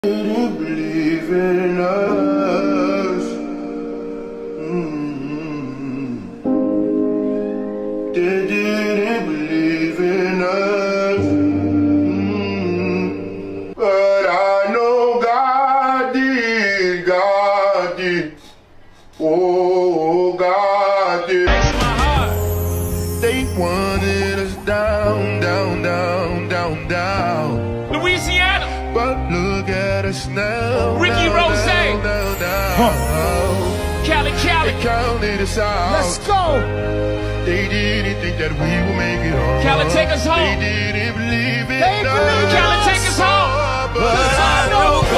Didn't believe in us. They didn't believe in us. But I know God did. God did. Oh, God did. Breaks my heart. They wanted us down, down, down, down, down. Louisiana. But look at us now. Ricky now, Rose. now, now. Cali, Cali. They counted us out. Let's go. They didn't think that we would make it home. Cali, take us home. They didn't believe in They us. believe. Cali, take us home. But I know